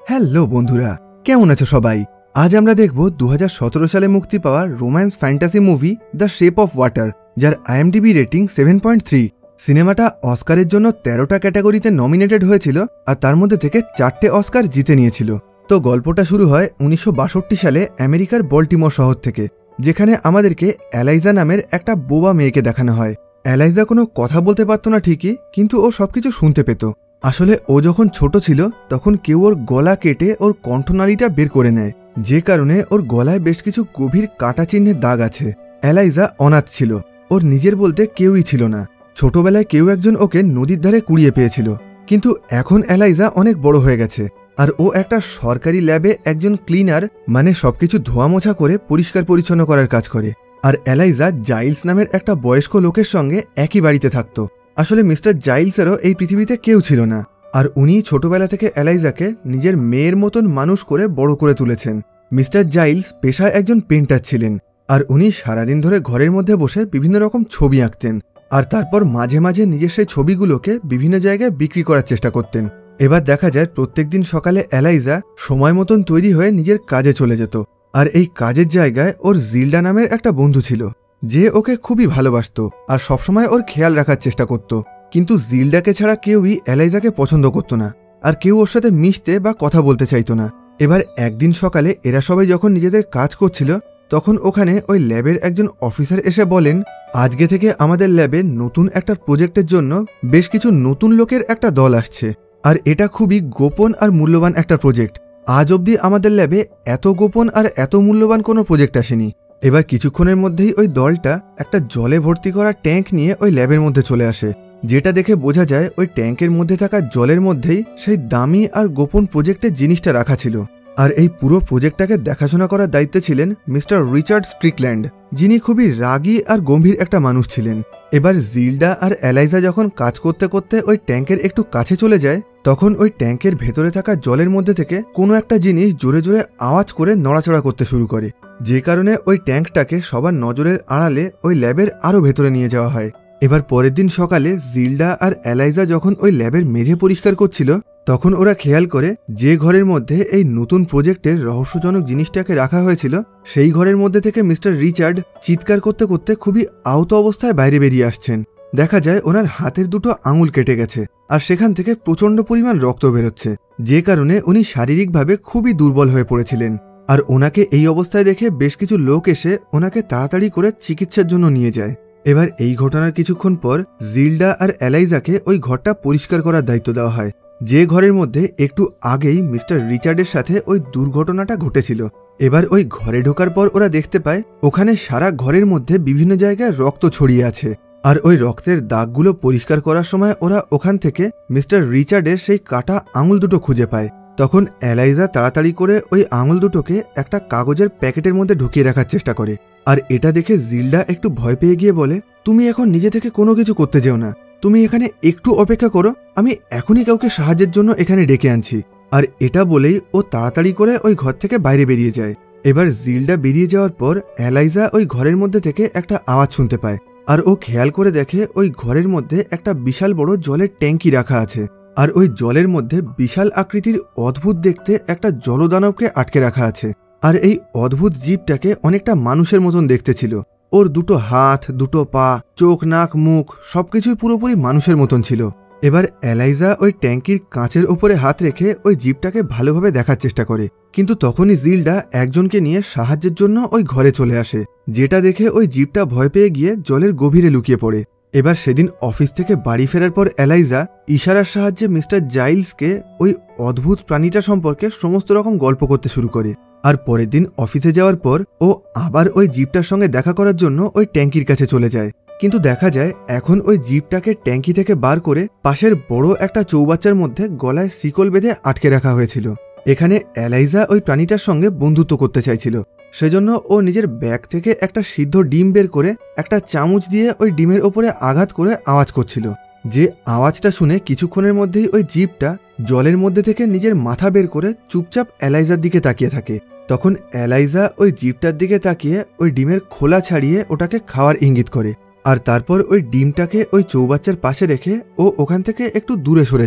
Hello বন্ধুরা, কেমন আছো সবাই? আজ আমরা দেখব 2017 সালে মুক্তি পাওয়া romance fantasy movie the shape of water, যার IMDb রেটিং 7.3। সিনেমাটা অস্কারের জন্য 13টা ক্যাটাগরিতে নমিনেটেড হয়েছিল আর তার মধ্যে থেকে 4টে অস্কার জিতে নিয়েছিল। তো গল্পটা শুরু হয় 1962 সালে আমেরিকার বল্টিমোর শহর থেকে, যেখানে আমাদেরকে এলাইজা নামের একটা বোবা মেয়েকে দেখানো হয়। এলাইজা কোনো কথা বলতে পারত না ঠিকই, কিন্তু ও সবকিছু শুনতে পেত। আসলে ও যখন ছোট ছিল তখন কেউ ওর গলা কেটে ওর কণ্ঠনালীটা বের করে নেয়, যে কারণে ওর গলায় বেশ কিছু গভীর কাটা চিহ্নের দাগ আছে। এলাইজা অনাথ ছিল, ওর নিজের বলতে কেউই ছিল না। ছোটবেলায় কেউ একজন ওকে নদীর ধারে কুড়িয়ে পেয়েছিল, কিন্তু এখন এলাইজা অনেক বড় হয়ে গেছে আর ও একটা সরকারি ল্যাবে একজন ক্লিনার, মানে সবকিছু ধোয়া মোছা করে পরিষ্কার পরিচ্ছন্ন করার কাজ করে। আর এলাইজা জাইলস নামের একটা বয়স্ক লোকের সঙ্গে একই বাড়িতে থাকতো। আসলে মিস্টার জাইলসেরও এই পৃথিবীতে কেউ ছিল না, আর উনি ছোটবেলা থেকে এলাইজাকে নিজের মেয়ের মতন মানুষ করে বড় করে তুলেছেন। মিস্টার জাইলস পেশায় একজন পেন্টার ছিলেন, আর উনি সারাদিন ধরে ঘরের মধ্যে বসে বিভিন্ন রকম ছবি আঁকতেন, আর তারপর মাঝে মাঝে নিজের সেই ছবিগুলোকে বিভিন্ন জায়গায় বিক্রি করার চেষ্টা করতেন। এবার দেখা যায় প্রত্যেকদিন সকালে এলাইজা সময় মতন তৈরি হয়ে নিজের কাজে চলে যেত, আর এই কাজের জায়গায় ওর জিল্ডা নামের একটা বন্ধু ছিল, যে ওকে খুবই ভালোবাসত আর সবসময় ওর খেয়াল রাখার চেষ্টা করত। কিন্তু জিল্ডাকে ছাড়া কেউই এলাইজাকে পছন্দ করত না, আর কেউ ওর সাথে মিশতে বা কথা বলতে চাইতো না। এবার একদিন সকালে এরা সবাই যখন নিজেদের কাজ করছিল, তখন ওখানে ওই ল্যাবের একজন অফিসার এসে বলেন, আজকে থেকে আমাদের ল্যাবে নতুন একটা প্রজেক্টের জন্য বেশ কিছু নতুন লোকের একটা দল আসছে, আর এটা খুবই গোপন আর মূল্যবান একটা প্রজেক্ট। আজ অবধি আমাদের ল্যাবে এত গোপন আর এত মূল্যবান কোনো প্রজেক্ট আসেনি। এবার কিছুক্ষণের মধ্যেই ওই দলটা একটা জলে ভর্তি করা ট্যাঙ্ক নিয়ে ওই ল্যাবের মধ্যে চলে আসে, যেটা দেখে বোঝা যায় ওই ট্যাঙ্কের মধ্যে থাকা জলের মধ্যেই সেই দামি আর গোপন প্রজেক্টের জিনিসটা রাখা ছিল। আর এই পুরো প্রজেক্টটাকে দেখাশোনা করার দায়িত্বে ছিলেন মিস্টার রিচার্ড স্ট্রিকল্যান্ড, যিনি খুবই রাগী আর গম্ভীর একটা মানুষ ছিলেন। এবার জিল্ডা আর এলাইজা যখন কাজ করতে করতে ওই ট্যাঙ্কের একটু কাছে চলে যায়, তখন ওই ট্যাঙ্কের ভেতরে থাকা জলের মধ্যে থেকে কোনো একটা জিনিস জোরে জোরে আওয়াজ করে নড়াচড়া করতে শুরু করে, যে কারণে ওই ট্যাঙ্কটাকে সবার নজরের আড়ালে ওই ল্যাবের আরও ভেতরে নিয়ে যাওয়া হয়। এবার পরের দিন সকালে জিল্ডা আর এলাইজা যখন ওই ল্যাবের মেঝে পরিষ্কার করছিল, তখন ওরা খেয়াল করে যে ঘরের মধ্যে এই নতুন প্রজেক্টের রহস্যজনক জিনিসটাকে রাখা হয়েছিল, সেই ঘরের মধ্যে থেকে মিস্টার রিচার্ড চিৎকার করতে করতে খুবই আহত অবস্থায় বাইরে বেরিয়ে আসছেন। দেখা যায় ওনার হাতের দুটো আঙুল কেটে গেছে, আর সেখান থেকে প্রচণ্ড পরিমাণ রক্ত বেরোচ্ছে, যে কারণে উনি শারীরিকভাবে খুবই দুর্বল হয়ে পড়েছিলেন। আর ওনাকে এই অবস্থায় দেখে বেশ কিছু লোক এসে ওনাকে তাড়াতাড়ি করে চিকিৎসার জন্য নিয়ে যায়। এবার এই ঘটনার কিছুক্ষণ পর জিল্ডা আর এলাইজাকে ওই ঘরটা পরিষ্কার করার দায়িত্ব দেওয়া হয়, যে ঘরের মধ্যে একটু আগেই মিস্টার রিচার্ডের সাথে ওই দুর্ঘটনাটা ঘটেছিল। এবার ওই ঘরে ঢোকার পর ওরা দেখতে পায় ওখানে সারা ঘরের মধ্যে বিভিন্ন জায়গায় রক্ত ছড়িয়ে আছে, আর ওই রক্তের দাগগুলো পরিষ্কার করার সময় ওরা ওখান থেকে মিস্টার রিচার্ডের সেই কাটা আঙুল দুটো খুঁজে পায়। তখন এলাইজা তাড়াতাড়ি করে ওই আঙুল দুটোকে একটা কাগজের প্যাকেটের মধ্যে ঢুকিয়ে রাখার চেষ্টা করে, আর এটা দেখে জিল্ডা একটু ভয় পেয়ে গিয়ে বলে, তুমি এখন নিজে থেকে কোনো কিছু করতে যেও না, তুমি এখানে একটু অপেক্ষা করো, আমি এখনই কাউকে সাহায্যের জন্য এখানে ডেকে আনছি। আর এটা বলেই ও তাড়াতাড়ি করে ওই ঘর থেকে বাইরে বেরিয়ে যায়। এবার জিল্ডা বেরিয়ে যাওয়ার পর এলাইজা ওই ঘরের মধ্যে থেকে একটা আওয়াজ শুনতে পায়, আর ও খেয়াল করে দেখে ওই ঘরের মধ্যে একটা বিশাল বড় জলের ট্যাঙ্কি রাখা আছে, আর ওই জলের মধ্যে বিশাল আকৃতির অদ্ভুত দেখতে একটা জলদানবকে আটকে রাখা আছে। আর এই অদ্ভুত জীবটাকে অনেকটা মানুষের মতন দেখতে ছিল, ওর দুটো হাত, দুটো পা, চোখ, নাক, মুখ সবকিছুই পুরোপুরি মানুষের মতন ছিল। এবার এলাইজা ওই ট্যাঙ্কির কাঁচের ওপরে হাত রেখে ওই জীবটাকে ভালোভাবে দেখার চেষ্টা করে, কিন্তু তখনই জিল্ডা একজনকে নিয়ে সাহায্যের জন্য ওই ঘরে চলে আসে, যেটা দেখে ওই জীবটা ভয় পেয়ে গিয়ে জলের গভীরে লুকিয়ে পড়ে। এবার সেদিন অফিস থেকে বাড়ি ফেরার পর এলাইজা ইশারার সাহায্যে মিস্টার জাইলসকে ওই অদ্ভুত প্রাণীটা সম্পর্কে সমস্ত রকম গল্প করতে শুরু করে। আর পরের দিন অফিসে যাওয়ার পর ও আবার ওই জীবটার সঙ্গে দেখা করার জন্য ওই ট্যাঙ্কির কাছে চলে যায়, কিন্তু দেখা যায় এখন ওই জীবটাকে ট্যাঙ্কি থেকে বার করে পাশের বড় একটা চৌবাচ্চার মধ্যে গলায় শিকল বেঁধে আটকে রাখা হয়েছিল। এখানে এলাইজা ওই প্রাণীটার সঙ্গে বন্ধুত্ব করতে চাইছিল, সেজন্য ও নিজের ব্যাগ থেকে একটা সিদ্ধ ডিম বের করে একটা চামচ দিয়ে ওই ডিমের ওপরে আঘাত করে আওয়াজ করছিল, যে আওয়াজটা শুনে কিছুক্ষণের মধ্যেই ওই জীবটা জলের মধ্যে থেকে নিজের মাথা বের করে চুপচাপ এলাইজার দিকে তাকিয়ে থাকে। তখন এলাইজা ওই জীবটার দিকে তাকিয়ে ওই ডিমের খোলা ছাড়িয়ে ওটাকে খাওয়ার ইঙ্গিত করে, আর তারপর ওই ডিমটাকে ওই চৌবাচ্চার পাশে রেখে ও ওখান থেকে একটু দূরে সরে যায়।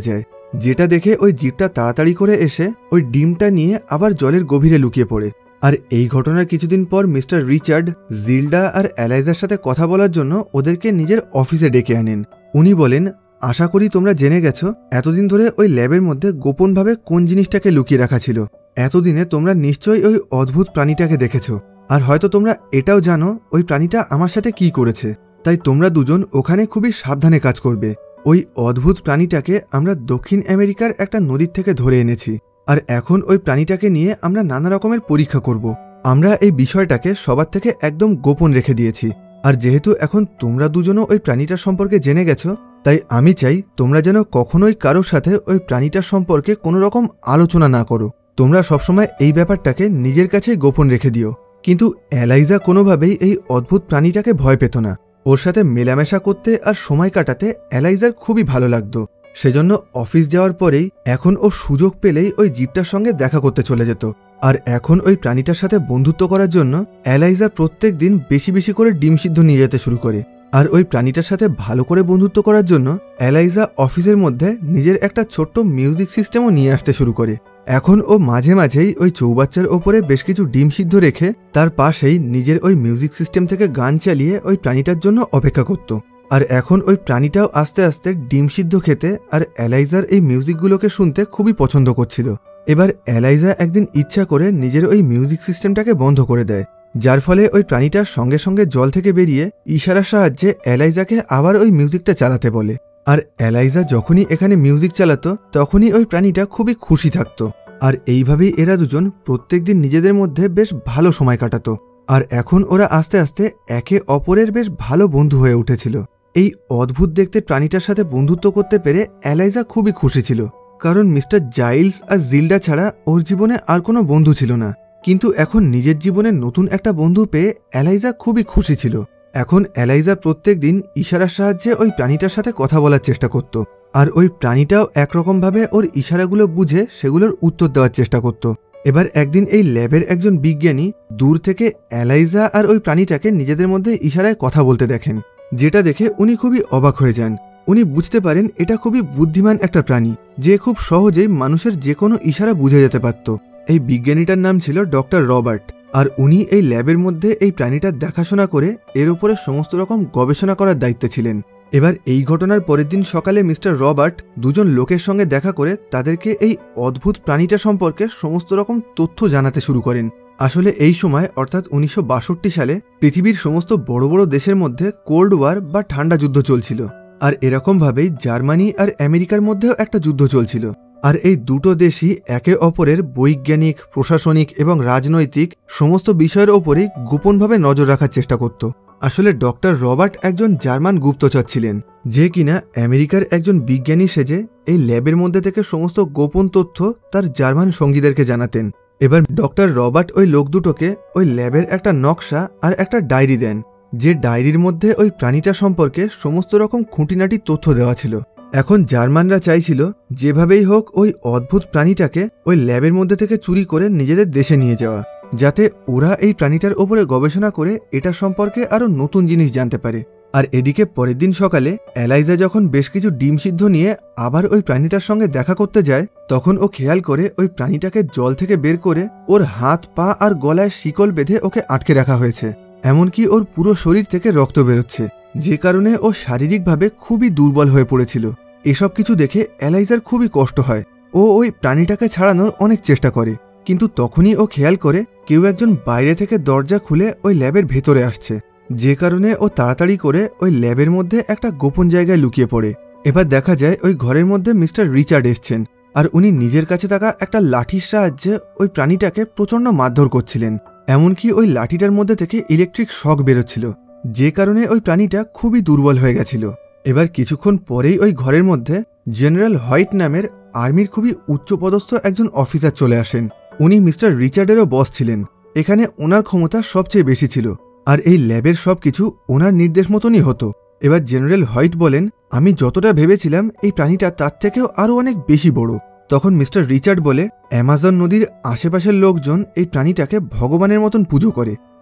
যেটা দেখে ওই জীবটা তাড়াতাড়ি করে এসে ওই ডিমটা নিয়ে আবার জলের গভীরে লুকিয়ে পড়ে। আর এই ঘটনার কিছুদিন পর মিস্টার রিচার্ড জিল্ডা আর এলাইজার সাথে কথা বলার জন্য ওদেরকে নিজের অফিসে ডেকে আনেন। উনি বলেন, আশা করি তোমরা জেনে গেছো এতদিন ধরে ওই ল্যাবের মধ্যে গোপনভাবে কোন জিনিসটাকে লুকিয়ে রাখা ছিল। এতদিনে তোমরা নিশ্চয়ই ওই অদ্ভুত প্রাণীটাকে দেখেছো, আর হয়তো তোমরা এটাও জানো ওই প্রাণীটা আমার সাথে কি করেছে। তাই তোমরা দুজন ওখানে খুবই সাবধানে কাজ করবে। ওই অদ্ভুত প্রাণীটাকে আমরা দক্ষিণ আমেরিকার একটা নদীর থেকে ধরে এনেছি, আর এখন ওই প্রাণীটাকে নিয়ে আমরা নানা রকমের পরীক্ষা করব। আমরা এই বিষয়টাকে সবার থেকে একদম গোপন রেখে দিয়েছি। আর যেহেতু এখন তোমরা দুজনও ওই প্রাণীটার সম্পর্কে জেনে গেছো, তাই আমি চাই তোমরা যেন কখনোই কারোর সাথে ওই প্রাণীটার সম্পর্কে কোনো রকম আলোচনা না করো। তোমরা সবসময় এই ব্যাপারটাকে নিজের কাছেই গোপন রেখে দিও। কিন্তু এলাইজা কোনোভাবেই এই অদ্ভুত প্রাণীটাকে ভয় পেত না। ওর সাথে মেলামেশা করতে আর সময় কাটাতে এলাইজার খুবই ভালো লাগতো। সেজন্য অফিস যাওয়ার পরেই এখন ও সুযোগ পেলেই ওই জীবটার সঙ্গে দেখা করতে চলে যেত। আর এখন ওই প্রাণীটার সাথে বন্ধুত্ব করার জন্য এলাইজা প্রত্যেক দিন বেশি বেশি করে ডিম সিদ্ধ নিয়ে যেতে শুরু করে। আর ওই প্রাণীটার সাথে ভালো করে বন্ধুত্ব করার জন্য এলাইজা অফিসের মধ্যে নিজের একটা ছোট্ট মিউজিক সিস্টেমও নিয়ে আসতে শুরু করে। এখন ও মাঝে মাঝেই ওই চৌবাচ্চার ওপরে বেশ কিছু ডিম সিদ্ধ রেখে তার পাশেই নিজের ওই মিউজিক সিস্টেম থেকে গান চালিয়ে ওই প্রাণীটার জন্য অপেক্ষা করত। আর এখন ওই প্রাণীটাও আস্তে আস্তে ডিম সিদ্ধ খেতে আর এলাইজার এই মিউজিকগুলোকে শুনতে খুবই পছন্দ করছিল। এবার এলাইজা একদিন ইচ্ছা করে নিজের ওই মিউজিক সিস্টেমটাকে বন্ধ করে দেয়, যার ফলে ওই প্রাণীটার সঙ্গে সঙ্গে জল থেকে বেরিয়ে ইশারার সাহায্যে এলাইজাকে আবার ওই মিউজিকটা চালাতে বলে। আর এলাইজা যখনই এখানে মিউজিক চালাতো তখনই ওই প্রাণীটা খুবই খুশি থাকতো। আর এইভাবেই এরা দুজন প্রত্যেকদিন নিজেদের মধ্যে বেশ ভালো সময় কাটাতো। আর এখন ওরা আস্তে আস্তে একে অপরের বেশ ভালো বন্ধু হয়ে উঠেছিল। এই অদ্ভুত দেখতে প্রাণীটার সাথে বন্ধুত্ব করতে পেরে এলাইজা খুবই খুশি ছিল, কারণ মিস্টার জাইলস আর জিল্ডা ছাড়া ওর জীবনে আর কোনো বন্ধু ছিল না। কিন্তু এখন নিজের জীবনে নতুন একটা বন্ধু পেয়ে এলাইজা খুবই খুশি ছিল। এখন এলাইজা প্রত্যেক দিন ইশারার সাহায্যে ওই প্রাণীটার সাথে কথা বলার চেষ্টা করত, আর ওই প্রাণীটাও একরকমভাবে ওর ইশারাগুলো বুঝে সেগুলোর উত্তর দেওয়ার চেষ্টা করত। এবার একদিন এই ল্যাবের একজন বিজ্ঞানী দূর থেকে এলাইজা আর ওই প্রাণীটাকে নিজেদের মধ্যে ইশারায় কথা বলতে দেখেন, যেটা দেখে উনি খুবই অবাক হয়ে যান। উনি বুঝতে পারেন এটা খুবই বুদ্ধিমান একটা প্রাণী, যে খুব সহজেই মানুষের যে কোনো ইশারা বুঝে যেতে পারত। এই বিজ্ঞানীটার নাম ছিল ডক্টর রবার্ট, আর উনি এই ল্যাবের মধ্যে এই প্রাণীটার দেখাশোনা করে এর উপরে সমস্ত রকম গবেষণা করার দায়িত্বে ছিলেন। এবার এই ঘটনার পরের দিন সকালে মিস্টার রবার্ট দুজন লোকের সঙ্গে দেখা করে তাদেরকে এই অদ্ভুত প্রাণীটা সম্পর্কে সমস্ত রকম তথ্য জানাতে শুরু করেন। আসলে এই সময় অর্থাৎ 1962 সালে পৃথিবীর সমস্ত বড় বড় দেশের মধ্যে কোল্ড ওয়ার বা ঠান্ডা যুদ্ধ চলছিল, আর এরকমভাবেই জার্মানি আর আমেরিকার মধ্যেও একটা যুদ্ধ চলছিল। আর এই দুটো দেশই একে অপরের বৈজ্ঞানিক, প্রশাসনিক এবং রাজনৈতিক সমস্ত বিষয়ের ওপরেই গোপনভাবে নজর রাখার চেষ্টা করত। আসলে ডক্টর রবার্ট একজন জার্মান গুপ্তচর ছিলেন, যে কিনা আমেরিকার একজন বিজ্ঞানী সেজে এই ল্যাবের মধ্যে থেকে সমস্ত গোপন তথ্য তার জার্মান সঙ্গীদেরকে জানাতেন। এবার ডক্টর রবার্ট ওই লোক দুটোকে ওই ল্যাবের একটা নকশা আর একটা ডায়েরি দেন, যে ডায়েরির মধ্যে ওই প্রাণীটা সম্পর্কে সমস্ত রকম খুঁটিনাটি তথ্য দেওয়া ছিল। এখন জার্মানরা চাইছিল যেভাবেই হোক ওই অদ্ভুত প্রাণীটাকে ওই ল্যাবের মধ্যে থেকে চুরি করে নিজেদের দেশে নিয়ে যাওয়া, যাতে ওরা এই প্রাণীটার ওপরে গবেষণা করে এটা সম্পর্কে আরো নতুন জিনিস জানতে পারে। আর এদিকে পরের দিন সকালে এলাইজা যখন বেশ কিছু ডিম সিদ্ধ নিয়ে আবার ওই প্রাণীটার সঙ্গে দেখা করতে যায়, তখন ও খেয়াল করে ওই প্রাণীটাকে জল থেকে বের করে ওর হাত, পা আর গলায় শিকল বেঁধে ওকে আটকে রাখা হয়েছে। এমনকি ওর পুরো শরীর থেকে রক্ত বেরোচ্ছে, যে কারণে ও শারীরিকভাবে খুবই দুর্বল হয়ে পড়েছিল। এসব কিছু দেখে এলাইজার খুবই কষ্ট হয়। ও ওই প্রাণীটাকে ছাড়ানোর অনেক চেষ্টা করে, কিন্তু তখনই ও খেয়াল করে কেউ একজন বাইরে থেকে দরজা খুলে ওই ল্যাবের ভেতরে আসছে, যে কারণে ও তাড়াতাড়ি করে ওই ল্যাবের মধ্যে একটা গোপন জায়গায় লুকিয়ে পড়ে। এবার দেখা যায় ওই ঘরের মধ্যে মিস্টার রিচার্ড এসছেন, আর উনি নিজের কাছে থাকা একটা লাঠির সাহায্যে ওই প্রাণীটাকে প্রচণ্ড মারধর করছিলেন। এমনকি ওই লাঠিটার মধ্যে থেকে ইলেকট্রিক শক বেরোচ্ছিল, যে কারণে ওই প্রাণীটা খুবই দুর্বল হয়ে গেছিল। এবার কিছুক্ষণ পরেই ওই ঘরের মধ্যে জেনারেল হোয়াইট নামের আর্মির খুবই উচ্চপদস্থ একজন অফিসার চলে আসেন। উনি মিস্টার রিচার্ডেরও বস ছিলেন। এখানে ওনার ক্ষমতা সবচেয়ে বেশি ছিল, আর এই ল্যাবের সবকিছু ওনার নির্দেশ মতনই হতো। এবার জেনারেল হোয়াইট বলেন, আমি যতটা ভেবেছিলাম এই প্রাণীটা তার থেকেও আরও অনেক বেশি বড়। তখন মিস্টার রিচার্ড বলে, অ্যামাজন নদীর আশেপাশের লোকজন এই প্রাণীটাকে ভগবানের মতন পুজো করে,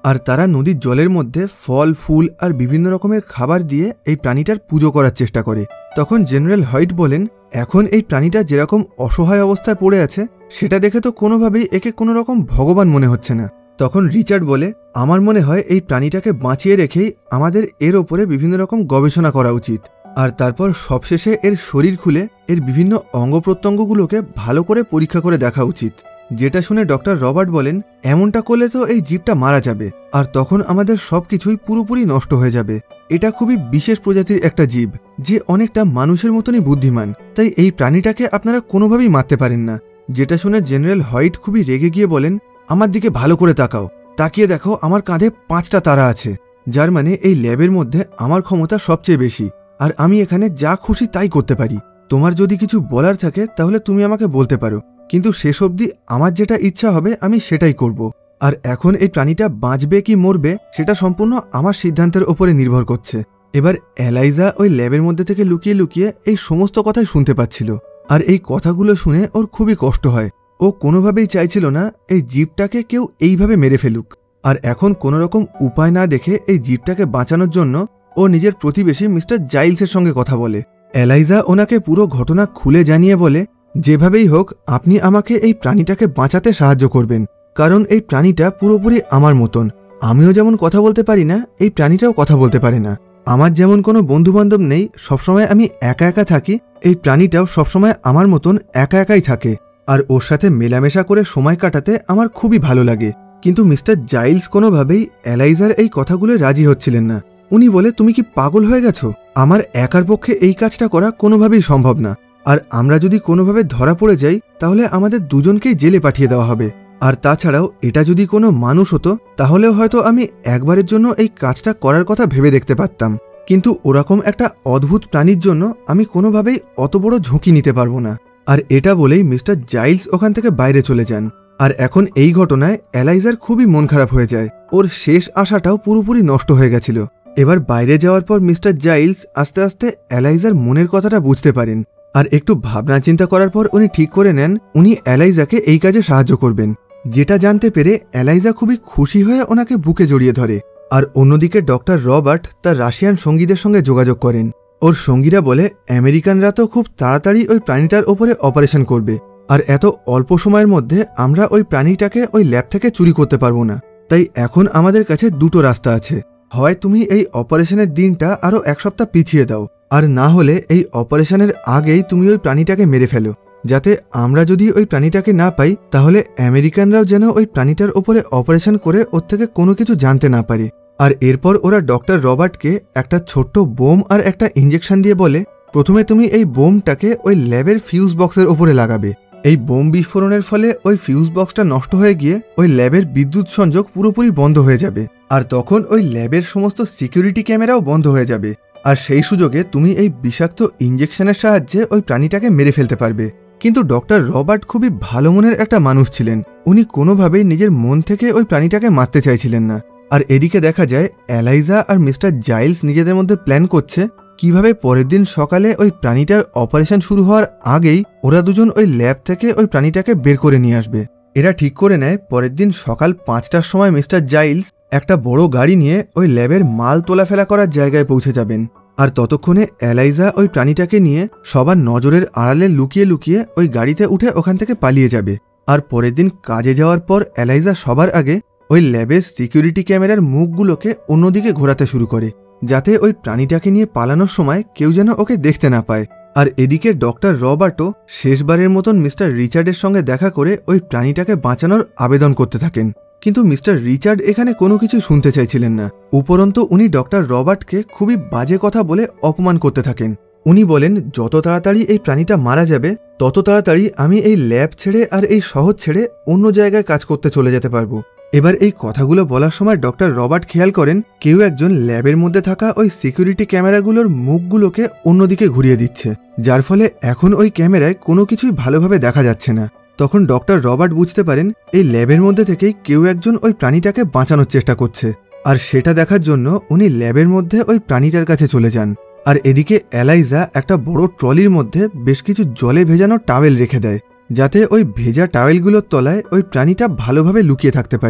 আর তারা নদীর জলের মধ্যে ফল ফুল আর বিভিন্ন রকমের খাবার দিয়ে এই প্রাণীটার পুজো করার চেষ্টা করে। তখন জেনারেল হোয়াইট বলেন, এখন এই প্রাণীটা যেরকম অসহায় অবস্থায় পড়ে আছে সেটা দেখে তো কোনোভাবেই একে কোনো রকম ভগবান মনে হচ্ছে না। তখন রিচার্ড বলে, আমার মনে হয় এই প্রাণীটাকে বাঁচিয়ে রেখেই আমাদের এর ওপরে বিভিন্ন রকম গবেষণা করা উচিত। আর তারপর সবশেষে এর শরীর খুলে এর বিভিন্ন অঙ্গ প্রত্যঙ্গগুলোকে ভালো করে পরীক্ষা করে দেখা উচিত। যেটা শুনে ডক্টর রবার্ট বলেন, এমনটা করলে তো এই জীবটা মারা যাবে আর তখন আমাদের সবকিছুই পুরোপুরি নষ্ট হয়ে যাবে। এটা খুবই বিশেষ প্রজাতির একটা জীব যে অনেকটা মানুষের মতনই বুদ্ধিমান, তাই এই প্রাণীটাকে আপনারা কোনোভাবেই মারতে পারেন না। যেটা শুনে জেনারেল হোয়াইট খুবই রেগে গিয়ে বলেন, আমার দিকে ভালো করে তাকাও, তাকিয়ে দেখো আমার কাঁধে 5টা তারা আছে, যার মানে এই ল্যাবের মধ্যে আমার ক্ষমতা সবচেয়ে বেশি আর আমি এখানে যা খুশি তাই করতে পারি। তোমার যদি কিছু বলার থাকে তাহলে তুমি আমাকে বলতে পারো, কিন্তু শেষ অবধি আমার যেটা ইচ্ছা হবে আমি সেটাই করব। আর এখন এই প্রাণীটা বাঁচবে কি মরবে সেটা সম্পূর্ণ আমার সিদ্ধান্তের ওপরে নির্ভর করছে। এবার এলাইজা ওই ল্যাবের মধ্যে থেকে লুকিয়ে লুকিয়ে এই সমস্ত কথাই শুনতে পাচ্ছিল আর এই কথাগুলো শুনে ওর খুবই কষ্ট হয়। ও কোনোভাবেই চাইছিল না এই জীবটাকে কেউ এইভাবে মেরে ফেলুক। আর এখন কোনো রকম উপায় না দেখে এই জীবটাকে বাঁচানোর জন্য ও নিজের প্রতিবেশী মিস্টার জাইলসের সঙ্গে কথা বলে। এলাইজা ওনাকে পুরো ঘটনা খুলে জানিয়ে বলে, যেভাবেই হোক আপনি আমাকে এই প্রাণীটাকে বাঁচাতে সাহায্য করবেন, কারণ এই প্রাণীটা পুরোপুরি আমার মতন। আমিও যেমন কথা বলতে পারি না, এই প্রাণীটাও কথা বলতে পারে না। আমার যেমন কোনো বন্ধুবান্ধব নেই, সবসময় আমি একা একা থাকি, এই প্রাণীটাও সবসময় আমার মতন একা একাই থাকে আর ওর সাথে মেলামেশা করে সময় কাটাতে আমার খুবই ভালো লাগে। কিন্তু মিস্টার জাইলস কোনোভাবেই এলাইজার এই কথাগুলো রাজি হচ্ছিলেন না। উনি বলে, তুমি কি পাগল হয়ে গেছো? আমার একার পক্ষে এই কাজটা করা কোনোভাবেই সম্ভব না, আর আমরা যদি কোনোভাবে ধরা পড়ে যাই তাহলে আমাদের দুজনকেই জেলে পাঠিয়ে দেওয়া হবে। আর তাছাড়াও এটা যদি কোনো মানুষ হতো তাহলেও হয়তো আমি একবারের জন্য এই কাজটা করার কথা ভেবে দেখতে পারতাম, কিন্তু ওরকম একটা অদ্ভুত প্রাণীর জন্য আমি কোনোভাবেই অত বড় ঝুঁকি নিতে পারবো না। আর এটা বলেই মিস্টার জাইলস ওখান থেকে বাইরে চলে যান। আর এখন এই ঘটনায় এলাইজার খুবই মন খারাপ হয়ে যায়, ওর শেষ আশাটাও পুরোপুরি নষ্ট হয়ে গেছিল। এবার বাইরে যাওয়ার পর মিস্টার জাইলস আস্তে আস্তে এলাইজার মনের কথাটা বুঝতে পারেন আর একটু ভাবনা চিন্তা করার পর উনি ঠিক করে নেন উনি এলাইজাকে এই কাজে সাহায্য করবেন। যেটা জানতে পেরে এলাইজা খুবই খুশি হয়ে ওনাকে বুকে জড়িয়ে ধরে। আর অন্যদিকে ডক্টর রবার্ট তার রাশিয়ান সঙ্গীদের সঙ্গে যোগাযোগ করেন। ওর সঙ্গীরা বলে, আমেরিকানরা তো খুব তাড়াতাড়ি ওই প্রাণীটার ওপরে অপারেশন করবে আর এত অল্প সময়ের মধ্যে আমরা ওই প্রাণীটাকে ওই ল্যাব থেকে চুরি করতে পারবো না। তাই এখন আমাদের কাছে দুটো রাস্তা আছে, হয় তুমি এই অপারেশনের দিনটা আরও 1 সপ্তাহ পিছিয়ে দাও, আর না হলে এই অপারেশনের আগেই তুমি ওই প্রাণীটাকে মেরে ফেলো, যাতে আমরা যদি ওই প্রাণীটাকে না পাই তাহলে আমেরিকানরাও যেন ওই প্রাণীটার ওপরে অপারেশন করে ওর থেকে কোনো কিছু জানতে না পারে। আর এরপর ওরা ডক্টর রবার্টকে একটা ছোট্ট বোম আর একটা ইঞ্জেকশন দিয়ে বলে, প্রথমে তুমি এই বোমটাকে ওই ল্যাবের ফিউজ বক্সের ওপরে লাগাবে। এই বোম বিস্ফোরণের ফলে ওই ফিউজ বক্সটা নষ্ট হয়ে গিয়ে ওই ল্যাবের বিদ্যুৎ সংযোগ পুরোপুরি বন্ধ হয়ে যাবে, আর তখন ওই ল্যাবের সমস্ত সিকিউরিটি ক্যামেরাও বন্ধ হয়ে যাবে। আর সেই সুযোগে তুমি এই বিষাক্ত ইঞ্জেকশনের সাহায্যে ওই প্রাণীটাকে মেরে ফেলতে পারবে। কিন্তু ডক্টর রবার্ট খুবই ভালো মনের একটা মানুষ ছিলেন, উনি কোনোভাবেই নিজের মন থেকে ওই প্রাণীটাকে মারতে চাইছিলেন না। আর এদিকে দেখা যায় এলাইজা আর মিস্টার জাইলস নিজেদের মধ্যে প্ল্যান করছে কিভাবে পরের দিন সকালে ওই প্রাণীটার অপারেশন শুরু হওয়ার আগেই ওরা দুজন ওই ল্যাব থেকে ওই প্রাণীটাকে বের করে নিয়ে আসবে। এরা ঠিক করে নেয় পরের দিন সকাল 5টার সময় মিস্টার জাইলস একটা বড় গাড়ি নিয়ে ওই ল্যাবের মাল তোলাফেলা করার জায়গায় পৌঁছে যাবেন। আর ততক্ষণে এলাইজা ওই প্রাণীটাকে নিয়ে সবার নজরের আড়ালে লুকিয়ে লুকিয়ে ওই গাড়িতে উঠে ওখান থেকে পালিয়ে যাবে। আর পরের দিন কাজে যাওয়ার পর এলাইজা সবার আগে ওই ল্যাবের সিকিউরিটি ক্যামেরার মুখগুলোকে অন্যদিকে ঘোরাতে শুরু করে, যাতে ওই প্রাণীটাকে নিয়ে পালানোর সময় কেউ যেন ওকে দেখতে না পায়। আর এদিকে ডক্টর রবার্টও শেষবারের মতন মিস্টার রিচার্ডের সঙ্গে দেখা করে ওই প্রাণীটাকে বাঁচানোর আবেদন করতে থাকেন, কিন্তু মিস্টার রিচার্ড এখানে কোনো কিছু শুনতে চাইছিলেন না। উপরন্তু উনি ডক্টর রবার্টকে খুবই বাজে কথা বলে অপমান করতে থাকেন। উনি বলেন, যত তাড়াতাড়ি এই প্রাণীটা মারা যাবে তত তাড়াতাড়ি আমি এই ল্যাব ছেড়ে আর এই শহর ছেড়ে অন্য জায়গায় কাজ করতে চলে যেতে পারবো। এবার এই কথাগুলো বলার সময় ডক্টর রবার্ট খেয়াল করেন কেউ একজন ল্যাবের মধ্যে থাকা ওই সিকিউরিটি ক্যামেরাগুলোর মুখগুলোকে অন্যদিকে ঘুরিয়ে দিচ্ছে, যার ফলে এখন ওই ক্যামেরায় কোনো কিছুই ভালোভাবে দেখা যাচ্ছে না। তখন ডক্টর রবার্ট বুঝতে পারেন এই ল্যাবের মধ্যে থেকেই কেউ একজন ওই প্রাণীটাকে বাঁচানোর চেষ্টা করছে, আর সেটা দেখার জন্য উনি ল্যাবের মধ্যে ওই প্রাণীটার কাছে চলে যান। আর এদিকে এলাইজা একটা বড় ট্রলির মধ্যে বেশ কিছু জলে ভেজানো টাওয়েল রেখে দেয়, যাতে ওই ভেজা টাওয়েলগুলোর তলায় ওই প্রাণীটা ভালোভাবে লুকিয়ে থাকতে পারে।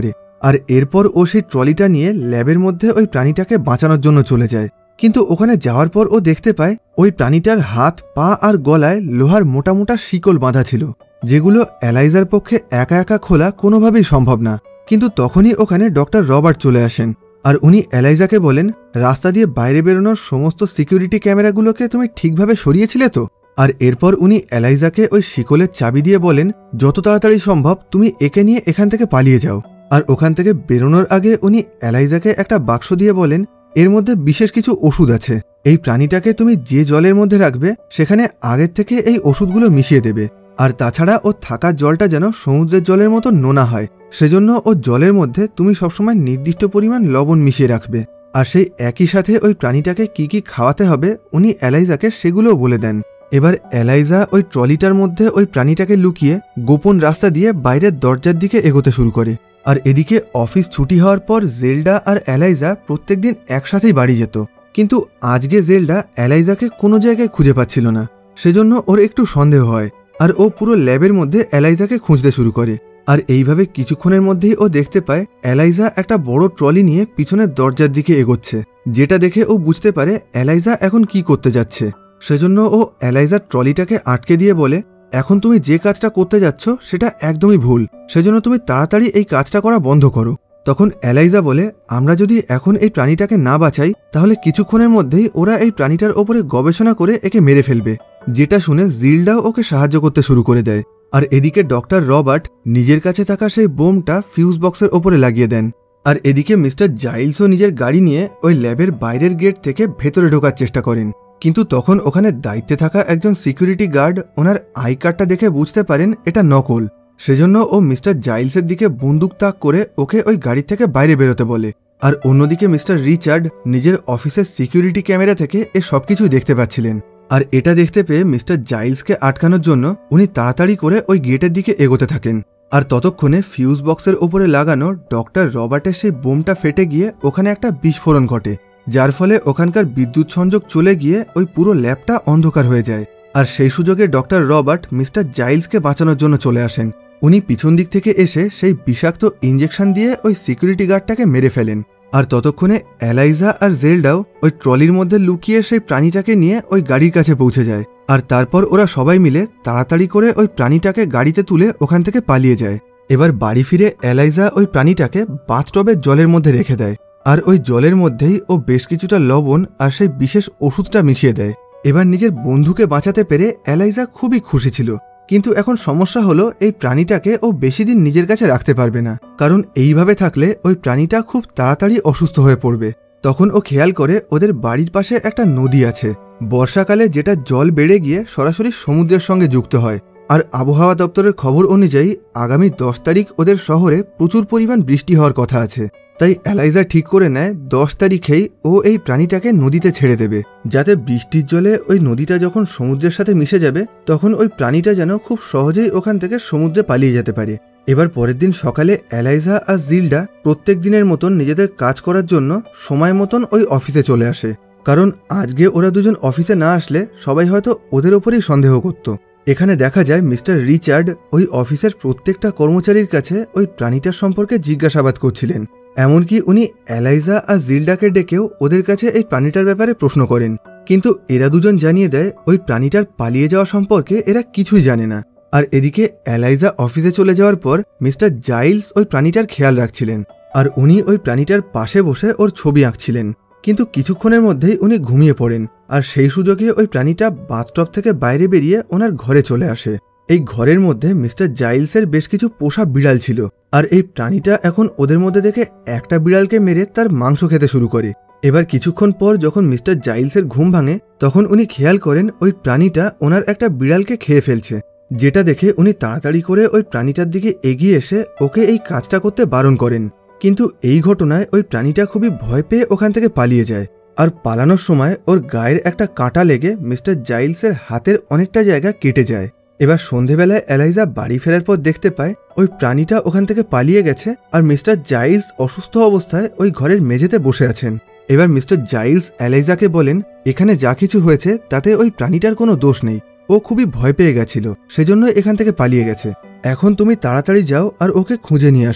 আর এরপর ও সেই ট্রলিটা নিয়ে ল্যাবের মধ্যে ওই প্রাণীটাকে বাঁচানোর জন্য চলে যায়। কিন্তু ওখানে যাওয়ার পর ও দেখতে পায় ওই প্রাণীটার হাত, পা আর গলায় লোহার মোটা মোটা শিকল বাঁধা ছিল, যেগুলো এলাইজার পক্ষে একা একা খোলা কোনোভাবেই সম্ভব না। কিন্তু তখনই ওখানে ডক্টর রবার্ট চলে আসেন, আর উনি এলাইজাকে বলেন, রাস্তা দিয়ে বাইরে বেরোনোর সমস্ত সিকিউরিটি ক্যামেরাগুলোকে তুমি ঠিকভাবে সরিয়েছিলে তো? আর এরপর উনি এলাইজাকে ওই শিকলের চাবি দিয়ে বলেন, যত তাড়াতাড়ি সম্ভব তুমি একে নিয়ে এখান থেকে পালিয়ে যাও। আর ওখান থেকে বেরোনোর আগে উনি এলাইজাকে একটা বাক্স দিয়ে বলেন, এর মধ্যে বিশেষ কিছু ওষুধ আছে, এই প্রাণীটাকে তুমি যে জলের মধ্যে রাখবে সেখানে আগের থেকে এই ওষুধগুলো মিশিয়ে দেবে। আর তাছাড়া ও থাকার জলটা যেন সমুদ্রের জলের মতো নোনা হয়, সেজন্য ও জলের মধ্যে তুমি সবসময় নির্দিষ্ট পরিমাণ লবণ মিশিয়ে রাখবে। আর সেই একই সাথে ওই প্রাণীটাকে কি কি খাওয়াতে হবে উনি এলাইজাকে সেগুলোও বলে দেন। এবার এলাইজা ওই ট্রলিটার মধ্যে ওই প্রাণীটাকে লুকিয়ে গোপন রাস্তা দিয়ে বাইরের দরজার দিকে এগোতে শুরু করে। আর এদিকে অফিস ছুটি হওয়ার পর জেলডা আর এলাইজা প্রত্যেকদিন একসাথেই বাড়ি যেত, কিন্তু আজকে জেলডা এলাইজাকে কোনো জায়গায় খুঁজে পাচ্ছিল না, সেজন্য ওর একটু সন্দেহ হয়। আর ও পুরো ল্যাবের মধ্যে এলাইজাকে খুঁজতে শুরু করে। আর এইভাবে কিছুক্ষণের মধ্যেই ও দেখতে পায় এলাইজা একটা বড় ট্রলি নিয়ে পিছনের দরজার দিকে এগোচ্ছে, যেটা দেখে ও বুঝতে পারে এলাইজা এখন কি করতে যাচ্ছে। সেজন্য ও এলাইজার ট্রলিটাকে আটকে দিয়ে বলে, এখন তুমি যে কাজটা করতে যাচ্ছ সেটা একদমই ভুল, সেজন্য তুমি তাড়াতাড়ি এই কাজটা করা বন্ধ করো। তখন এলাইজা বলে, আমরা যদি এখন এই প্রাণীটাকে না বাঁচাই তাহলে কিছুক্ষণের মধ্যেই ওরা এই প্রাণীটার ওপরে গবেষণা করে একে মেরে ফেলবে। যেটা শুনে জিলডাও ওকে সাহায্য করতে শুরু করে দেয়। আর এদিকে ডক্টর রবার্ট নিজের কাছে থাকা সেই বোমটা ফিউজ বক্সের ওপরে লাগিয়ে দেন। আর এদিকে মিস্টার জাইলসও নিজের গাড়ি নিয়ে ওই ল্যাবের বাইরের গেট থেকে ভেতরে ঢোকার চেষ্টা করেন, কিন্তু তখন ওখানে দায়িত্বে থাকা একজন সিকিউরিটি গার্ড ওনার আই কার্ডটা দেখে বুঝতে পারেন এটা নকল। সেজন্য ও মিস্টার জাইলসের দিকে বন্দুক তাক করে ওকে ওই গাড়ি থেকে বাইরে বেরোতে বলে। আর অন্যদিকে মিস্টার রিচার্ড নিজের অফিসের সিকিউরিটি ক্যামেরা থেকে এ সবকিছুই দেখতে পাচ্ছিলেন। আর এটা দেখতে পেয়ে মিস্টার জাইলসকে আটকানোর জন্য উনি তাড়াতাড়ি করে ওই গেটের দিকে এগোতে থাকেন। আর ততক্ষণে ফিউজ বক্সের ওপরে লাগানো ডক্টর রবার্টের সেই বোমটা ফেটে গিয়ে ওখানে একটা বিস্ফোরণ ঘটে, যার ফলে ওখানকার বিদ্যুৎ সংযোগ চলে গিয়ে ওই পুরো ল্যাবটা অন্ধকার হয়ে যায়। আর সেই সুযোগে ডক্টর রবার্ট মিস্টার জাইলসকে বাঁচানোর জন্য চলে আসেন। উনি পিছন দিক থেকে এসে সেই বিষাক্ত ইঞ্জেকশন দিয়ে ওই সিকিউরিটি গার্ডটাকে মেরে ফেলেন। আর ততক্ষণে এলাইজা আর জেলডাও ওই ট্রলির মধ্যে লুকিয়ে সেই প্রাণীটাকে নিয়ে ওই গাড়ির কাছে পৌঁছে যায়। আর তারপর ওরা সবাই মিলে তাড়াতাড়ি করে ওই প্রাণীটাকে গাড়িতে তুলে ওখান থেকে পালিয়ে যায়। এবার বাড়ি ফিরে এলাইজা ওই প্রাণীটাকে বাথটবের জলের মধ্যে রেখে দেয়, আর ওই জলের মধ্যেই ও বেশ কিছুটা লবণ আর সেই বিশেষ ওষুধটা মিশিয়ে দেয়। এবার নিজের বন্ধুকে বাঁচাতে পেরে এলাইজা খুবই খুশি ছিল, কিন্তু এখন সমস্যা হলো এই প্রাণীটাকে ও বেশি দিন নিজের কাছে রাখতে পারবে না, কারণ এইভাবে থাকলে ওই প্রাণীটা খুব তাড়াতাড়ি অসুস্থ হয়ে পড়বে। তখন ও খেয়াল করে ওদের বাড়ির পাশে একটা নদী আছে বর্ষাকালে, যেটা জল বেড়ে গিয়ে সরাসরি সমুদ্রের সঙ্গে যুক্ত হয়। আর আবহাওয়া দপ্তরের খবর অনুযায়ী আগামী 10 তারিখ ওদের শহরে প্রচুর পরিমাণ বৃষ্টি হওয়ার কথা আছে। তাই এলাইজা ঠিক করে নেয় 10 তারিখেই ও এই প্রাণীটাকে নদীতে ছেড়ে দেবে, যাতে বৃষ্টির জলে ওই নদীটা যখন সমুদ্রের সাথে মিশে যাবে তখন ওই প্রাণীটা যেন খুব সহজেই ওখান থেকে সমুদ্রে পালিয়ে যেতে পারে। এবার পরের দিন সকালে এলাইজা আর জিলডা প্রত্যেক দিনের মতন নিজেদের কাজ করার জন্য সময় মতন ওই অফিসে চলে আসে, কারণ আজকে ওরা দুজন অফিসে না আসলে সবাই হয়তো ওদের ওপরেই সন্দেহ করত। এখানে দেখা যায় মিস্টার রিচার্ড ওই অফিসের প্রত্যেকটা কর্মচারীর কাছে ওই প্রাণীটার সম্পর্কে জিজ্ঞাসাবাদ করছিলেন। এমনকি উনি এলাইজা আর জিলডাকে ডেকেও ওদের কাছে এই প্রাণীটার ব্যাপারে প্রশ্ন করেন, কিন্তু এরা দুজন জানিয়ে দেয় ওই প্রাণীটার পালিয়ে যাওয়া সম্পর্কে এরা কিছুই জানে না। আর এদিকে এলাইজা অফিসে চলে যাওয়ার পর মিস্টার জাইলস ওই প্রাণীটার খেয়াল রাখছিলেন, আর উনি ওই প্রাণীটার পাশে বসে ওর ছবি আঁকছিলেন। কিন্তু কিছুক্ষণের মধ্যেই উনি ঘুমিয়ে পড়েন, আর সেই সুযোগে ওই প্রাণীটা বাথটব থেকে বাইরে বেরিয়ে ওনার ঘরে চলে আসে। এই ঘরের মধ্যে মিস্টার জাইলসের বেশ কিছু পোষা বিড়াল ছিল, আর এই প্রাণীটা এখন ওদের মধ্যে থেকে একটা বিড়ালকে মেরে তার মাংস খেতে শুরু করে। এবার কিছুক্ষণ পর যখন মিস্টার জাইলসের ঘুম ভাঙে তখন উনি খেয়াল করেন ওই প্রাণীটা ওনার একটা বিড়ালকে খেয়ে ফেলছে, যেটা দেখে উনি তাড়াতাড়ি করে ওই প্রাণীটার দিকে এগিয়ে এসে ওকে এই কাজটা করতে বারণ করেন। কিন্তু এই ঘটনায় ওই প্রাণীটা খুবই ভয় পেয়ে ওখান থেকে পালিয়ে যায়, আর পালানোর সময় ওর গায়ের একটা কাঁটা লেগে মিস্টার জাইলসের হাতের অনেকটা জায়গা কেটে যায়। এবার সন্ধেবেলায় এলাইজা বাড়ি ফেরার পর দেখতে পায় ওই প্রাণীটা ওখান থেকে পালিয়ে গেছে, আর মিস্টার জাইলস অসুস্থ অবস্থায় ওই ঘরের মেঝেতে বসে আছেন। এবার মিস্টার জাইলস এলাইজাকে বলেন, এখানে যা কিছু হয়েছে তাতে ওই প্রাণীটার কোনো দোষ নেই, ও খুবই ভয় পেয়ে গেছিল, সেজন্য এখান থেকে পালিয়ে গেছে। এখন তুমি তাড়াতাড়ি যাও আর ওকে খুঁজে নিয়ে আসো।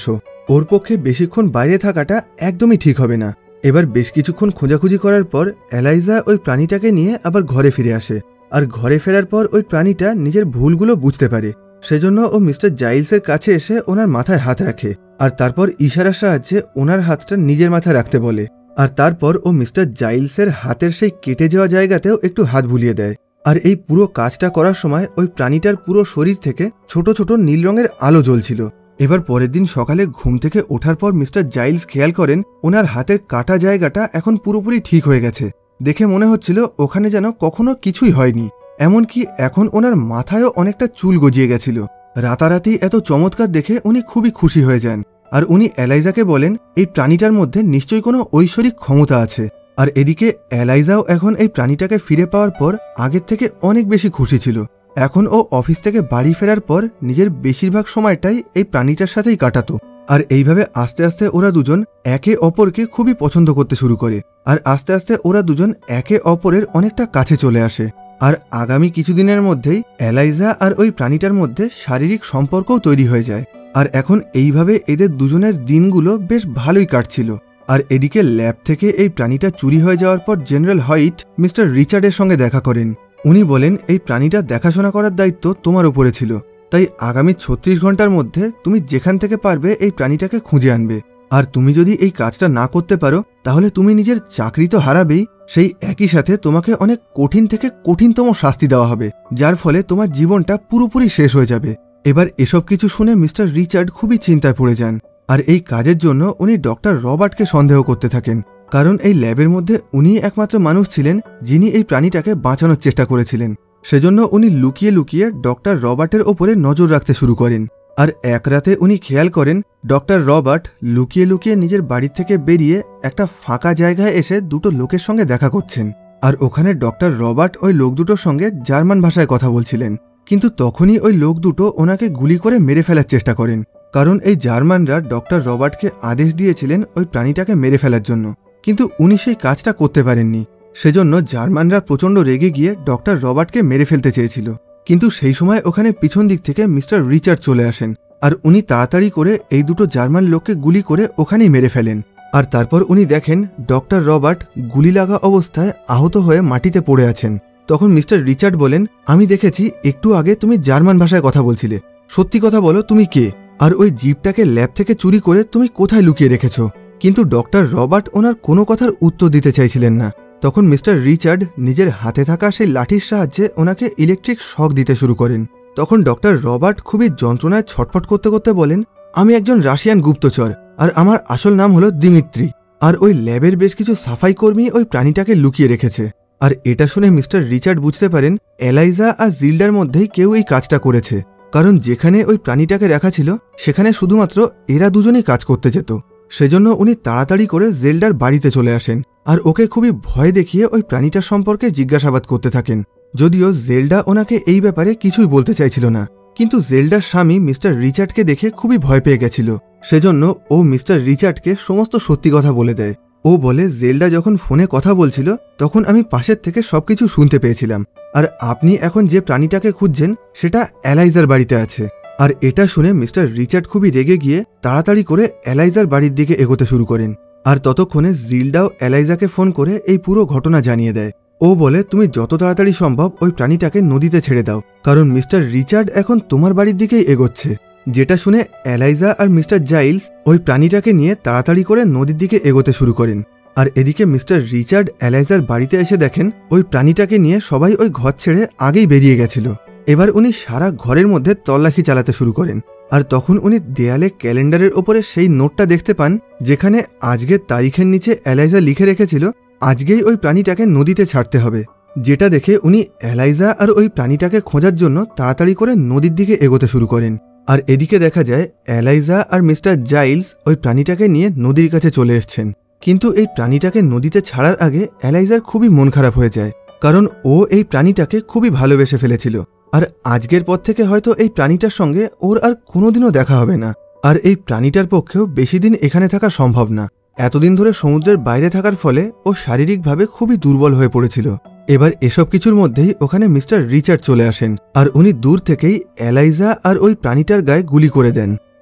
ওর পক্ষে বেশিক্ষণ বাইরে থাকাটা একদমই ঠিক হবে না। এবার বেশ কিছুক্ষণ খোঁজাখুঁজি করার পর এলাইজা ওই প্রাণীটাকে নিয়ে আবার ঘরে ফিরে আসে। আর ঘরে ফেরার পর ওই প্রাণীটা নিজের ভুলগুলো বুঝতে পারে। সেজন্য ও মিস্টার জাইলসের কাছে এসে ওনার মাথায় হাত রাখে আর তারপর ইশারার সাহায্যে ওনার হাতটা নিজের মাথায় রাখতে বলে। আর তারপর ও মিস্টার জাইলসের হাতের সেই কেটে যাওয়া জায়গাতেও একটু হাত বুলিয়ে দেয়। আর এই পুরো কাজটা করার সময় ওই প্রাণীটার পুরো শরীর থেকে ছোট ছোট নীল রঙের আলো জ্বলছিল। এবার পরের দিন সকালে ঘুম থেকে ওঠার পর মিস্টার জাইলস খেয়াল করেন ওনার হাতের কাটা জায়গাটা এখন পুরোপুরি ঠিক হয়ে গেছে। দেখে মনে হচ্ছিল ওখানে যেন কখনো কিছুই হয়নি। এমনকি এখন ওনার মাথায়ও অনেকটা চুল গজিয়ে গেছিল। রাতারাতি এত চমৎকার দেখে উনি খুবই খুশি হয়ে যান। আর উনি এলাইজাকে বলেন এই প্রাণীটার মধ্যে নিশ্চয়ই কোনো ঐশ্বরিক ক্ষমতা আছে। আর এদিকে এলাইজাও এখন এই প্রাণীটাকে ফিরে পাওয়ার পর আগের থেকে অনেক বেশি খুশি ছিল। এখন ও অফিস থেকে বাড়ি ফেরার পর নিজের বেশিরভাগ সময়টাই এই প্রাণীটার সাথেই কাটাতো। আর এইভাবে আস্তে আস্তে ওরা দুজন একে অপরকে খুবই পছন্দ করতে শুরু করে। আর আস্তে আস্তে ওরা দুজন একে অপরের অনেকটা কাছে চলে আসে। আর আগামী কিছুদিনের মধ্যেই এলাইজা আর ওই প্রাণীটার মধ্যে শারীরিক সম্পর্কও তৈরি হয়ে যায়। আর এখন এইভাবে এদের দুজনের দিনগুলো বেশ ভালোই কাটছিল। আর এদিকে ল্যাব থেকে এই প্রাণীটা চুরি হয়ে যাওয়ার পর জেনারেল হোয়াইট মিস্টার রিচার্ডের সঙ্গে দেখা করেন। উনি বলেন এই প্রাণীটা দেখাশোনা করার দায়িত্ব তোমার উপরে ছিল, তাই আগামী 36 ঘন্টার মধ্যে তুমি যেখান থেকে পারবে এই প্রাণীটাকে খুঁজে আনবে। আর তুমি যদি এই কাজটা না করতে পারো তাহলে তুমি নিজের চাকরি তো হারাবেই, সেই একই সাথে তোমাকে অনেক কঠিন থেকে কঠিনতম শাস্তি দেওয়া হবে, যার ফলে তোমার জীবনটা পুরোপুরি শেষ হয়ে যাবে। এবার এসব কিছু শুনে মিস্টার রিচার্ড খুবই চিন্তায় পড়ে যান। আর এই কাজের জন্য উনি ডক্টর রবার্টকে সন্দেহ করতে থাকেন, কারণ এই ল্যাবের মধ্যে উনিই একমাত্র মানুষ ছিলেন যিনি এই প্রাণীটাকে বাঁচানোর চেষ্টা করেছিলেন। সেজন্য উনি লুকিয়ে লুকিয়ে ডক্টর রবার্টের ওপরে নজর রাখতে শুরু করেন। আর এক রাতে উনি খেয়াল করেন ডক্টর রবার্ট লুকিয়ে লুকিয়ে নিজের বাড়ি থেকে বেরিয়ে একটা ফাঁকা জায়গায় এসে দুটো লোকের সঙ্গে দেখা করছেন। আর ওখানে ডক্টর রবার্ট ওই লোক দুটোর সঙ্গে জার্মান ভাষায় কথা বলছিলেন। কিন্তু তখনই ওই লোক দুটো ওনাকে গুলি করে মেরে ফেলার চেষ্টা করেন, কারণ এই জার্মানরা ডক্টর রবার্টকে আদেশ দিয়েছিলেন ওই প্রাণীটাকে মেরে ফেলার জন্য। কিন্তু উনি সেই কাজটা করতে পারেননি। সেজন্য জার্মানরা প্রচণ্ড রেগে গিয়ে ডক্টর রবার্টকে মেরে ফেলতে চেয়েছিল। কিন্তু সেই সময় ওখানে পিছন দিক থেকে মিস্টার রিচার্ড চলে আসেন। আর উনি তাড়াতাড়ি করে এই দুটো জার্মান লোককে গুলি করে ওখানেই মেরে ফেলেন। আর তারপর উনি দেখেন ডক্টর রবার্ট গুলি লাগা অবস্থায় আহত হয়ে মাটিতে পড়ে আছেন। তখন মিস্টার রিচার্ড বলেন, আমি দেখেছি একটু আগে তুমি জার্মান ভাষায় কথা বলছিলে, সত্যি কথা বলো তুমি কে, আর ওই জিপটাকে ল্যাব থেকে চুরি করে তুমি কোথায় লুকিয়ে রেখেছো? কিন্তু ডক্টর রবার্ট ওনার কোনো কথার উত্তর দিতে চাইছিলেন না। তখন মিস্টার রিচার্ড নিজের হাতে থাকা সেই লাঠির সাহায্যে ওনাকে ইলেকট্রিক শক দিতে শুরু করেন। তখন ডক্টর রবার্ট খুবই যন্ত্রণায় ছটফট করতে করতে বলেন, আমি একজন রাশিয়ান গুপ্তচর, আর আমার আসল নাম হলো দিমিত্রি, আর ওই ল্যাবের বেশ কিছু সাফাই কর্মী ওই প্রাণীটাকে লুকিয়ে রেখেছে। আর এটা শুনে মিস্টার রিচার্ড বুঝতে পারেন এলাইজা আর জিল্ডার মধ্যেই কেউ এই কাজটা করেছে, কারণ যেখানে ওই প্রাণীটাকে রাখা ছিল সেখানে শুধুমাত্র এরা দুজনেই কাজ করতে যেত। সেজন্য উনি তাড়াতাড়ি করে জেল্ডার বাড়িতে চলে আসেন আর ওকে খুবই ভয় দেখিয়ে ওই প্রাণীটার সম্পর্কে জিজ্ঞাসাবাদ করতে থাকেন। যদিও জেল্ডা ওনাকে এই ব্যাপারে কিছুই বলতে চাইছিল না, কিন্তু জেল্ডার স্বামী মিস্টার রিচার্ডকে দেখে খুবই ভয় পেয়ে গেছিল। সেজন্য ও মিস্টার রিচার্ডকে সমস্ত সত্যি কথা বলে দেয়। ও বলে, জেল্ডা যখন ফোনে কথা বলছিল তখন আমি পাশের থেকে সবকিছু শুনতে পেয়েছিলাম, আর আপনি এখন যে প্রাণীটাকে খুঁজছেন সেটা এলাইজার বাড়িতে আছে। আর এটা শুনে মিস্টার রিচার্ড খুবই রেগে গিয়ে তাড়াতাড়ি করে এলাইজার বাড়ির দিকে এগোতে শুরু করেন। আর ততক্ষণে জিল্ডাও এলাইজাকে ফোন করে এই পুরো ঘটনা জানিয়ে দেয়। ও বলে, তুমি যত তাড়াতাড়ি সম্ভব ওই প্রাণীটাকে নদীতে ছেড়ে দাও, কারণ মিস্টার রিচার্ড এখন তোমার বাড়ির দিকেই এগোচ্ছে। যেটা শুনে এলাইজা আর মিস্টার জাইলস ওই প্রাণীটাকে নিয়ে তাড়াতাড়ি করে নদীর দিকে এগোতে শুরু করেন। আর এদিকে মিস্টার রিচার্ড এলাইজার বাড়িতে এসে দেখেন ওই প্রাণীটাকে নিয়ে সবাই ওই ঘর ছেড়ে আগেই বেরিয়ে গেছিল। এবার উনি সারা ঘরের মধ্যে তল্লাশি চালাতে শুরু করেন। আর তখন উনি দেয়ালে ক্যালেন্ডারের ওপরে সেই নোটটা দেখতে পান যেখানে আজকের তারিখের নিচে এলাইজা লিখে রেখেছিল আজকেই ওই প্রাণীটাকে নদীতে ছাড়তে হবে। যেটা দেখে উনি এলাইজা আর ওই প্রাণীটাকে খোঁজার জন্য তাড়াতাড়ি করে নদীর দিকে এগোতে শুরু করেন। আর এদিকে দেখা যায় এলাইজা আর মিস্টার জাইলস ওই প্রাণীটাকে নিয়ে নদীর কাছে চলে এসছেন। কিন্তু এই প্রাণীটাকে নদীতে ছাড়ার আগে এলাইজার খুবই মন খারাপ হয়ে যায়, কারণ ও এই প্রাণীটাকে খুবই ভালোবেসে ফেলেছিল। আর আজকের পর থেকে হয়তো এই প্রাণীটার সঙ্গে ওর আর কোনোদিনও দেখা হবে না। আর এই প্রাণীটার পক্ষেও বেশি দিন এখানে থাকা সম্ভব না। এতদিন ধরে সমুদ্রের বাইরে থাকার ফলে ও শারীরিকভাবে খুবই দুর্বল হয়ে পড়েছিল। এবার এসব কিছুর মধ্যেই ওখানে মিস্টার রিচার্ড চলে আসেন, আর উনি দূর থেকেই এলাইজা আর ওই প্রাণীটার গায়ে গুলি করে দেন।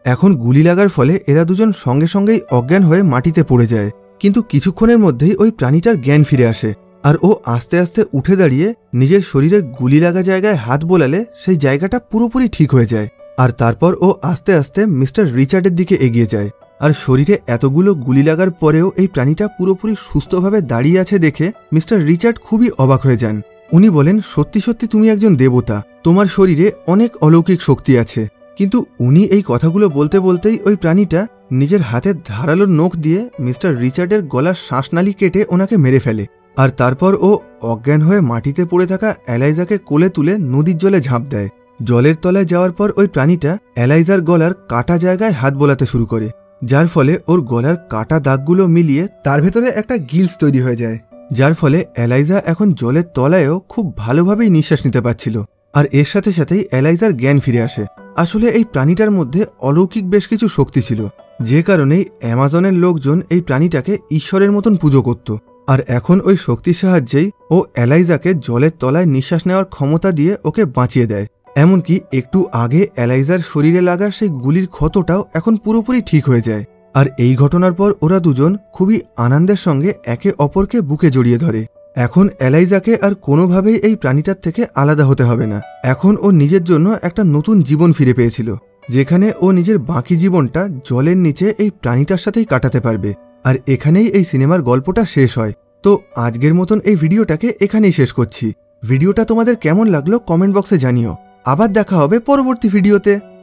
এখন গুলি লাগার ফলে এরা দুজন সঙ্গে সঙ্গেই অজ্ঞান হয়ে মাটিতে পড়ে যায়, কিন্তু কিছুক্ষণের মধ্যেই ওই প্রাণীটার জ্ঞান ফিরে আসে আর ও আস্তে আস্তে উঠে দাঁড়িয়ে নিজের শরীরের গুলি লাগা জায়গায় হাত বোলালে সেই জায়গাটা পুরোপুরি ঠিক হয়ে যায়। আর তারপর ও আস্তে আস্তে মিস্টার রিচার্ডের দিকে এগিয়ে যায়। আর শরীরে এতগুলো গুলি লাগার পরেও এই প্রাণীটা পুরোপুরি সুস্থভাবে দাঁড়িয়ে আছে দেখে মিস্টার রিচার্ড খুবই অবাক হয়ে যান। উনি বলেন, সত্যি সত্যি তুমি একজন দেবতা, তোমার শরীরে অনেক অলৌকিক শক্তি আছে। কিন্তু উনি এই কথাগুলো বলতে বলতেই ওই প্রাণীটা নিজের হাতের ধারালো নখ দিয়ে মিস্টার রিচার্ডের গলার শ্বাসনালী কেটে ওনাকে মেরে ফেলে। আর তারপর ও অজ্ঞান হয়ে মাটিতে পড়ে থাকা এলাইজাকে কোলে তুলে নদীর জলে ঝাঁপ দেয়। জলের তলায় যাওয়ার পর ওই প্রাণীটা এলাইজার গলার কাটা জায়গায় হাত বোলাতে শুরু করে, যার ফলে ওর গলার কাটা দাগগুলো মিলিয়ে তার ভেতরে একটা গিলস তৈরি হয়ে যায়, যার ফলে এলাইজা এখন জলের তলায়ও খুব ভালোভাবেই নিঃশ্বাস নিতে পারছিল। আর এর সাথে সাথেই এলাইজার জ্ঞান ফিরে আসে। আসলে এই প্রাণীটার মধ্যে অলৌকিক বেশ কিছু শক্তি ছিল, যে কারণেই অ্যামাজনের লোকজন এই প্রাণীটাকে ঈশ্বরের মতন পুজো করত। আর এখন ওই শক্তির সাহায্যেই ও এলাইজাকে জলের তলায় নিঃশ্বাস নেওয়ার ক্ষমতা দিয়ে ওকে বাঁচিয়ে দেয়। এমনকি একটু আগে এলাইজার শরীরে লাগা সেই গুলির ক্ষতটাও এখন পুরোপুরি ঠিক হয়ে যায়। আর এই ঘটনার পর ওরা দুজন খুবই আনন্দের সঙ্গে একে অপরকে বুকে জড়িয়ে ধরে। এখন এলাইজাকে আর কোনোভাবেই এই প্রাণীটার থেকে আলাদা হতে হবে না। এখন ও নিজের জন্য একটা নতুন জীবন ফিরে পেয়েছিল, যেখানে ও নিজের বাকি জীবনটা জলের নিচে এই প্রাণীটার সাথেই কাটাতে পারবে। আর এখানেই এই সিনেমার গল্পটা শেষ হয়। তো আজকের মতন এই ভিডিওটাকে এখানেই শেষ করছি। ভিডিওটা তোমাদের কেমন লাগলো কমেন্ট বক্সে জানিও। আবার দেখা হবে পরবর্তী ভিডিওতে।